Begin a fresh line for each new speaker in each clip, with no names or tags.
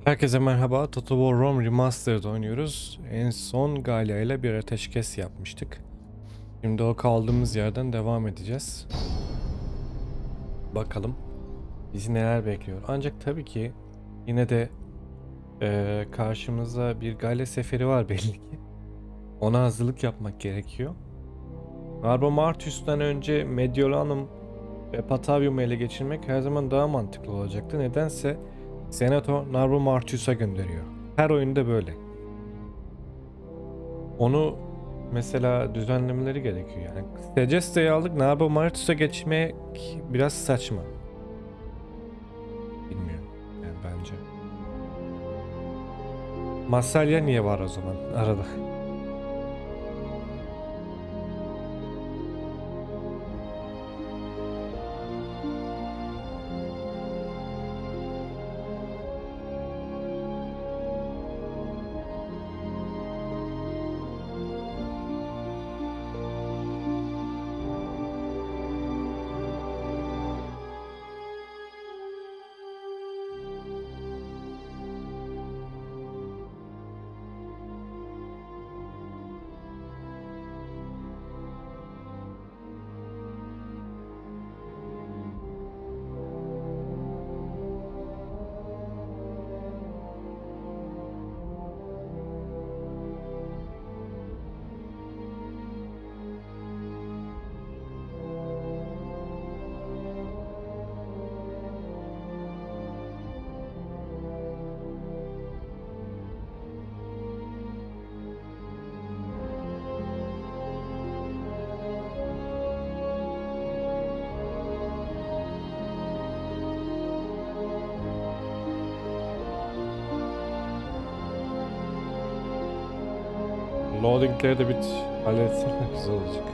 Herkese merhaba. Total War Rome Remastered oynuyoruz. En son Galya ile bir ateşkes yapmıştık. Şimdi o kaldığımız yerden devam edeceğiz. Bakalım bizi neler bekliyor. Ancak tabii ki yine de karşımızda bir Galya seferi var belli ki. Ona hazırlık yapmak gerekiyor. Narbo Martius'tan önce Mediolanum ve Patavium'u ele geçirmek her zaman daha mantıklı olacaktı. Nedense Senato Narbo Martius'a gönderiyor. Her oyunda böyle. Onu mesela düzenlemeleri gerekiyor yani. Segesta'yı aldık, Narbo Martius'a geçmek biraz saçma. Bilmiyorum yani bence. Massalya niye var o zaman arada? Loading'leri de bir halletsene güzel olacak.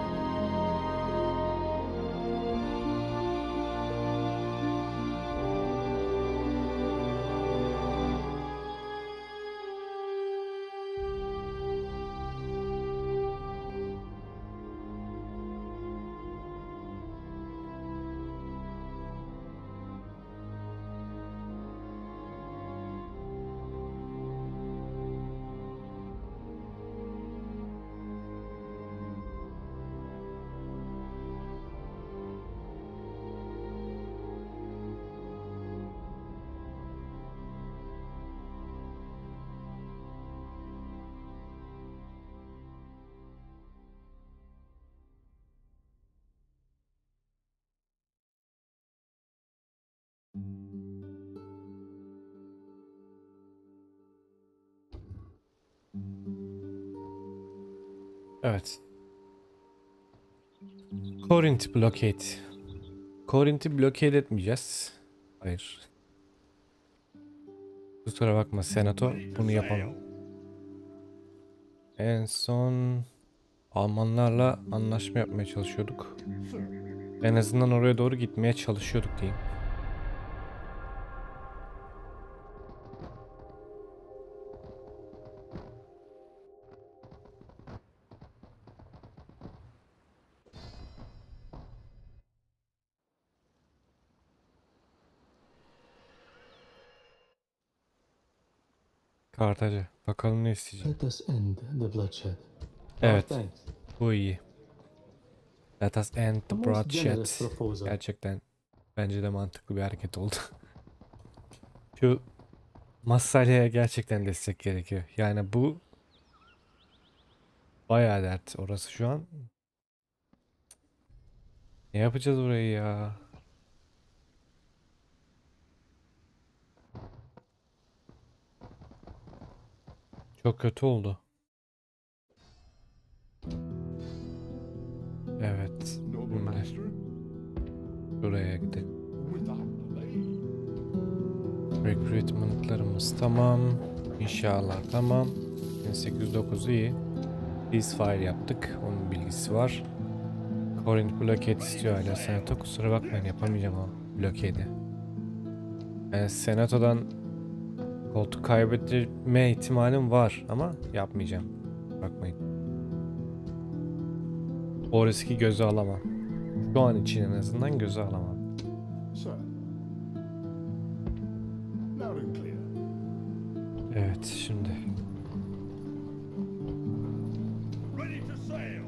Evet. Corinth blockade. Corinth'i blockade etmeyeceğiz. Hayır. Kusura bakma Senato, bunu yapamam. En son Almanlarla anlaşma yapmaya çalışıyorduk. En azından oraya doğru gitmeye çalışıyorduk diyeyim. Kartacı. Bakalım ne isteyecek.
Let us end the bloodshed. Our
Evet.
thanks.
Bu iyi. Let us end
A
the
most generous
bloodshed.
proposal.
Gerçekten bence de mantıklı bir hareket oldu. Şu Massalya'ya gerçekten destek gerekiyor. Yani bu bayağı dert orası şu an. Ne yapacağız orayı ya? Çok kötü oldu. Evet. Şimdi şuraya gidelim. Recruitment'larımız tamam. İnşallah tamam. 1809 iyi. Ceasefire yaptık. Onun bilgisi var. Corinth blockade istiyor hala Senato. Kusura bakmayın yapamayacağım o blokade'i. Yani Senato'dan koltuk kaybetme ihtimalim var ama yapmayacağım. Bakmayın. O riski göze alamam. Şu an için en azından göze alamam.
Sir. Loud and clear.
Evet şimdi.
Ready to sail.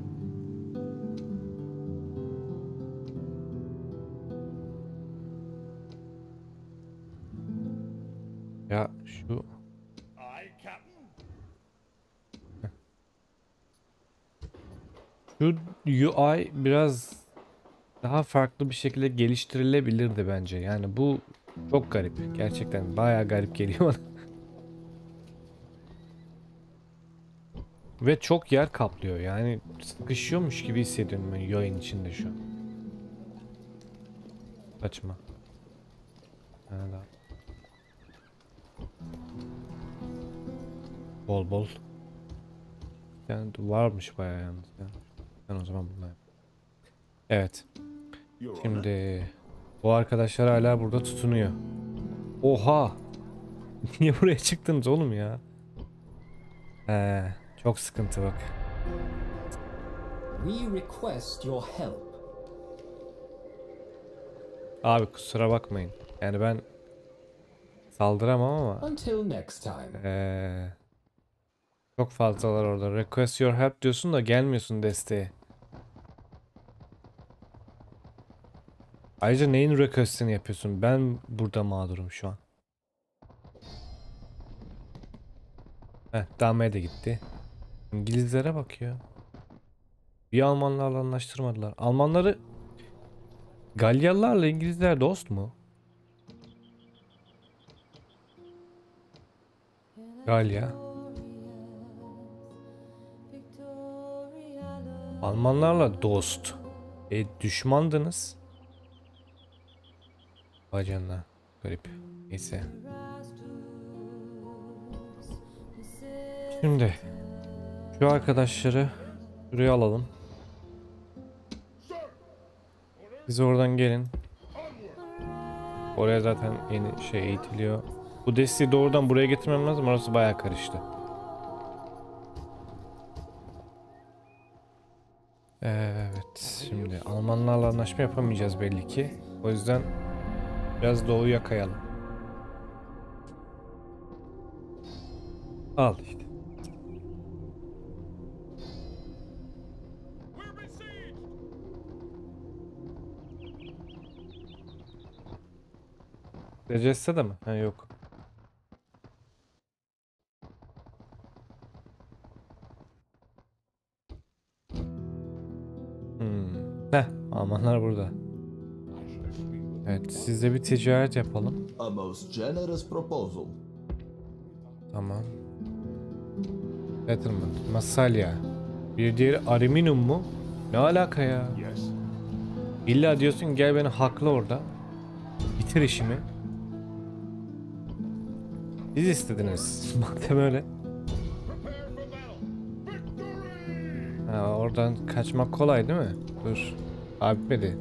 Ya şu
Aye, Captain.
şu UI biraz daha farklı bir şekilde geliştirilebilirdi bence. Yani bu çok garip. Gerçekten bayağı garip geliyor bana. Ve çok yer kaplıyor. Yani sıkışıyormuş gibi hissediyorum ben yayın içinde şu an. Saçma. Yani daha bol bol. Yani varmış bayağı yalnız ya. Ben o zaman bunlar. Evet.
You're on it.
Şimdi bu arkadaşlar hala burada tutunuyor. Oha! Niye buraya çıktınız oğlum ya? Çok sıkıntı bak.
We request your help.
Abi kusura bakmayın. Yani ben saldıramam ama
Until next time.
çok fazlalar orada. Request your help diyorsun da gelmiyorsun desteğe. Ayrıca neyin request'ini yapıyorsun? Ben burada mağdurum şu an. Damaya da gitti. İngilizlere bakıyor. Bir Almanlarla anlaştırmadılar. Almanları Galyalılarla İngilizler dost mu? Galya. Almanlarla dost. Düşmandınız. Vay canına. Garip. Neyse. Şimdi şu arkadaşları şuraya alalım. Siz oradan gelin. Oraya zaten yeni şey eğitiliyor. Bu desteği doğrudan buraya getirmem lazım. Orası bayağı karıştı. Evet. Şimdi Almanlarla anlaşma yapamayacağız belli ki. O yüzden biraz doğuya kayalım. Al işte.
We're besieged.
Receste de mi? Ha yok. Almanlar burada. Evet, sizle bir ticaret yapalım.
A most generous proposal.
Tamam. Settlement. Massalya. Bir diğeri alüminyum mu? Ne alaka ya?
Yes.
İlla diyorsun gel beni haklı orada. Bitir işimi. Siz istediniz. Madem öyle.
Prepare for battle. Victory!
Ha, oradan kaçmak kolay değil mi? Dur. Abi bitmedi.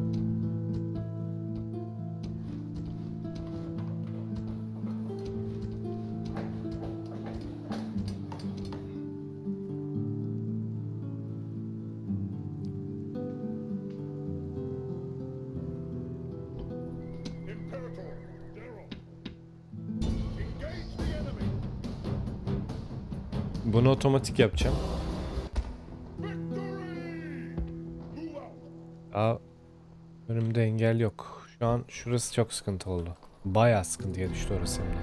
Imperator, Daryl. Engage the enemy.
Bunu otomatik yapacağım.
Victory! Who out?
Aa, önümde engel yok. Şu an şurası çok sıkıntı oldu. Bayağı sıkıntıya düştü orası hem de.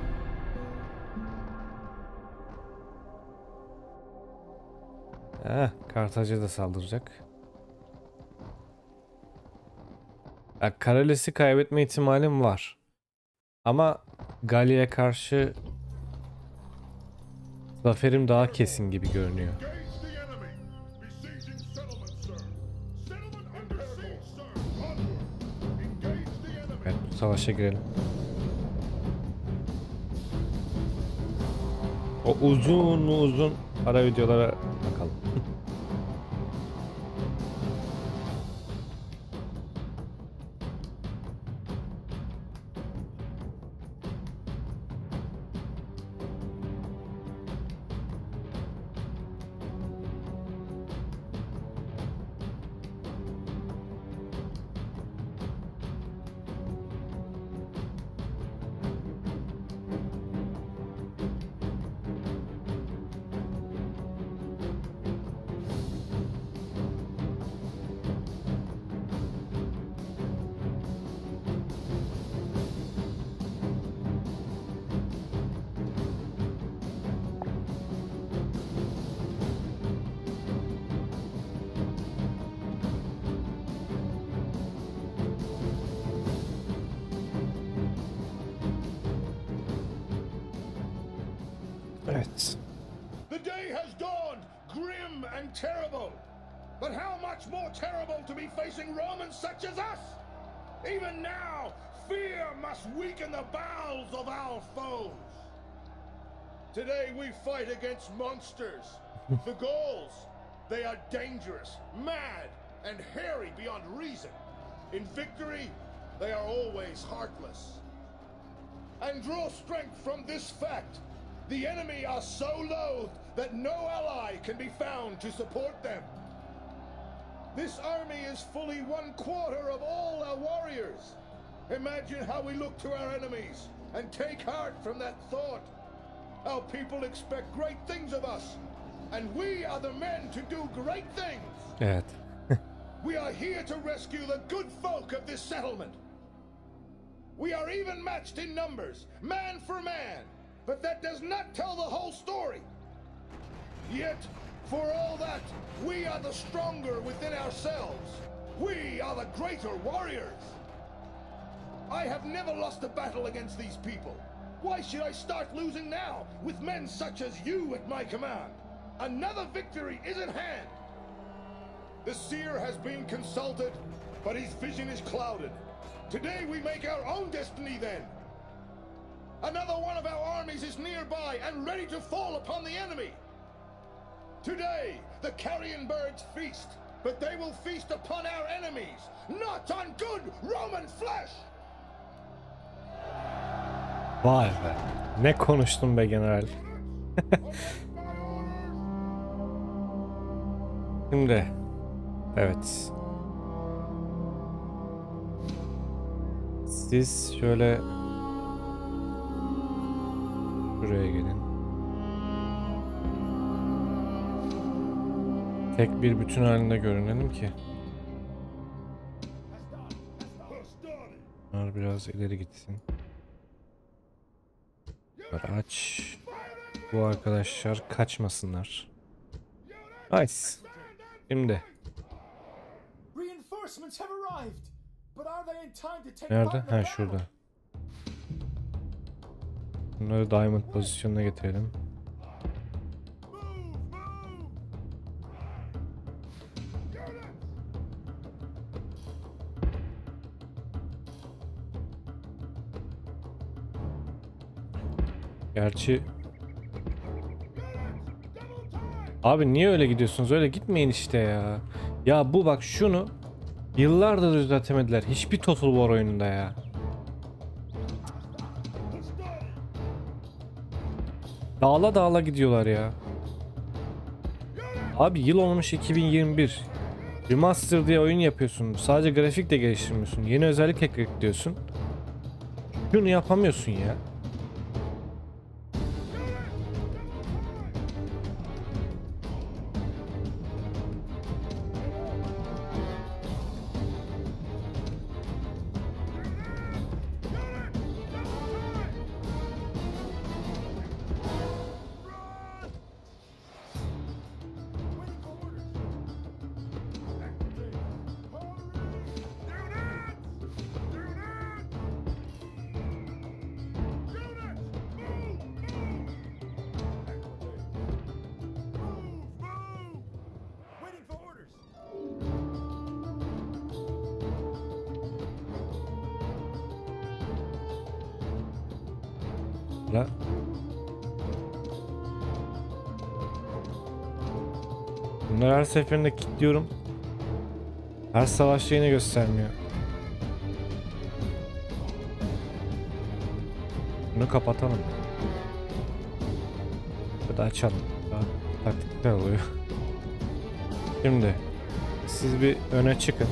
Kartaca da saldıracak. Ya, Karales'i kaybetme ihtimalim var. Ama Galya'ya karşı zaferim daha kesin gibi görünüyor.
Engage the enemy. Besieging settlement, sir. Settlement under siege, sir. Onward. Engage the enemy.
Evet, bu savaşa girelim. O uzun mu uzun ara videolara bakalım. Evet.
The day has dawned, grim and terrible. But how much more terrible to be facing Romans such as us? Even now, fear must weaken the bowels of our foes. Today we fight against monsters. The Gauls, they are dangerous, mad, and hairy beyond reason. In victory, they are always heartless. And draw strength from this fact. The enemy are so loathed that no ally can be found to support them. This army is fully 1/4 of all our warriors. Imagine how we look to our enemies and take heart from that thought. Our people expect great things of us, and we are the men to do great things.
Evet.
We are here to rescue the good folk of this settlement. We are even matched in numbers, man for man, but that does not tell the whole story. Yet, for all that, we are the stronger within ourselves. We are the greater warriors. I have never lost a battle against these people. Why should I start losing now with men such as you at my command? Another victory is at hand. The seer has been consulted, but his vision is clouded. Today we make our own destiny then. Another one of our armies is nearby and ready to fall upon the enemy. Today the carrion birds feast, but they will feast upon our enemies, not on good Roman flesh.
Vay be. Ne konuştun be general. Şimdi. Evet. Siz şöyle buraya gelin. Tek bir bütün halinde görünelim ki. Bunlar biraz ileri gitsin. Bunları aç. Bu arkadaşlar kaçmasınlar. Nice. Şimdi. Nerede? Ha şurada. Bunları diamond pozisyonuna getirelim. Gerçi abi niye öyle gidiyorsunuz? Öyle gitmeyin işte ya. Ya bu bak şunu yıllardır düzeltemediler. Hiçbir Total War oyununda ya. Dağla dağla gidiyorlar ya. Abi yıl olmuş 2021. Remaster diye oyun yapıyorsun. Sadece grafik de geliştirmiyorsun. Yeni özellik ekliyorsun. Şunu yapamıyorsun ya. La. Bunları her seferinde kilitliyorum. Her savaşta yine göstermiyor. Bunu kapatalım. Ya da açalım. Daha taktikler oluyor. Şimdi siz bir öne çıkın.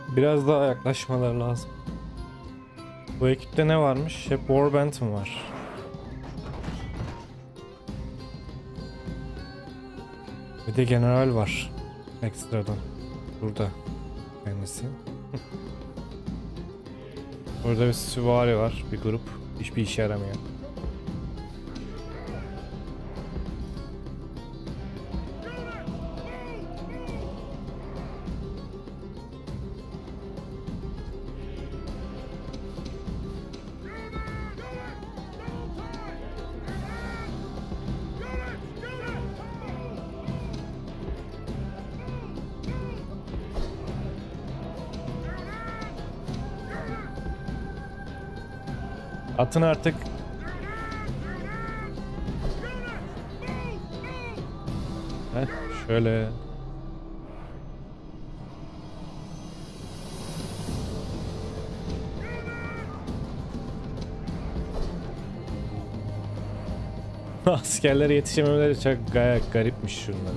biraz daha yaklaşmaları lazım. Bu ekipte ne varmış? Hep Warband mı var? Bir de general var. Ekstradan. Burada. Kendisi. Burada bir süvari var. Bir grup. Hiçbir işe yaramıyor. Atın artık. Heh, şöyle. Askerlere yetişememeleri çok gayet garipmiş şunlar.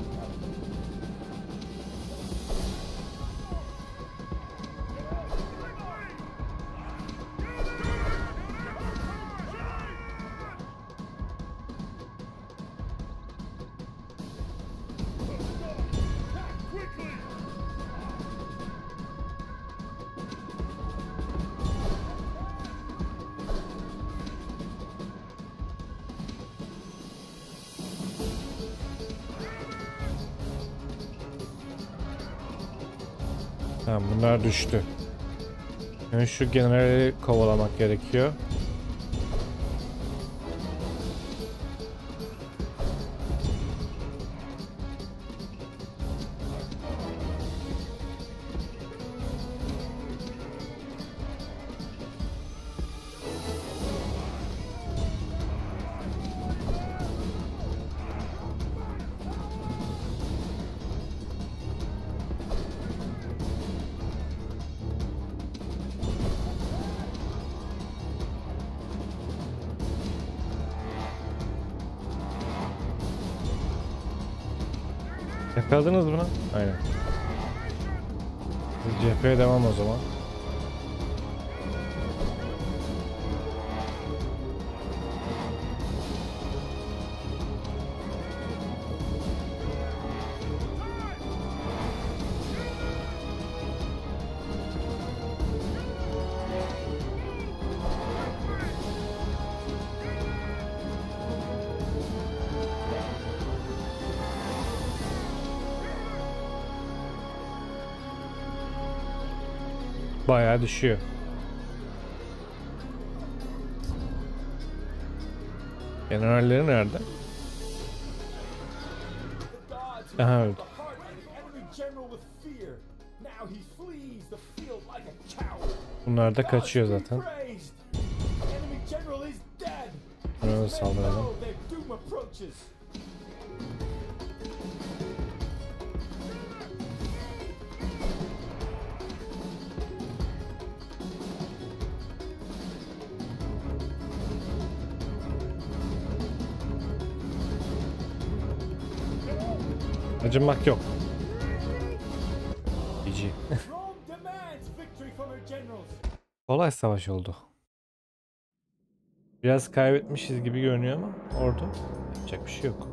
Tamam, bunlar düştü. Yani şu generali kovalamak gerekiyor. Yakaladınız mı lan? Aynen. Cepheye devam o zaman. Bayağı düşüyor. Generalleri nerede? Aha, öldü. Bunlar da kaçıyor zaten. Buna saldıralım. Acınmak yok. GG. Kolay savaş oldu. Biraz kaybetmişiz gibi görünüyor ama orada yapacak bir şey yok.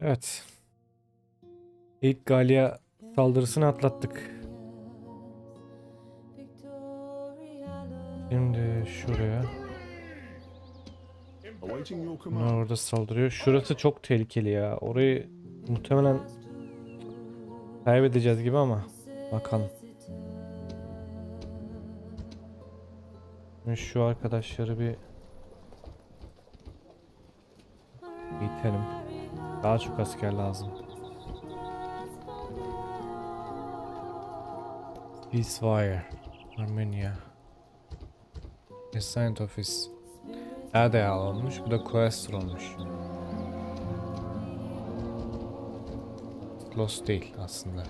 Evet. İlk Galya saldırısını atlattık. Şimdi şuraya. Bunlar orada saldırıyor. Şurası çok tehlikeli ya. Orayı muhtemelen kaybedeceğiz gibi ama bakalım. Şimdi şu arkadaşları bir itelim. Daha çok asker lazım. Ceasefire. Armenia. Assigned Office. Adel olmuş. Bu da Quaestor olmuş. Lost değil aslında.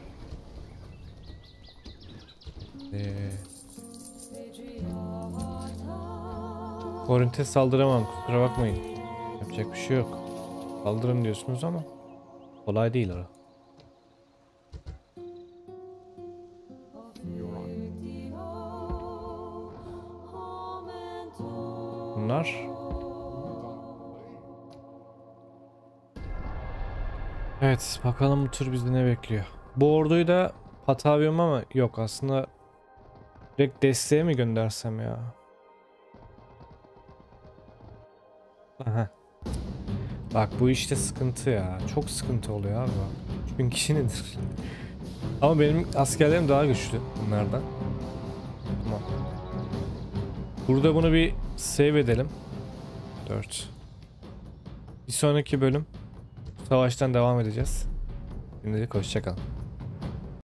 Korint'e saldıramam. Kusura bakmayın. Yapacak bir şey yok. Saldırın diyorsunuz ama kolay değil o. Bunlar. Evet, bakalım bu tur bizi ne bekliyor. Bu orduyu da Patavium ama yok aslında direkt desteğe mi göndersem ya? Aha. Bak bu işte sıkıntı ya. Çok sıkıntı oluyor abi bak. 3000 kişi nedir? Ama benim askerlerim daha güçlü bunlardan. Tamam. Burada bunu bir save edelim. 4. Bir sonraki bölüm savaştan devam edeceğiz. Şimdilik hoşça kalın.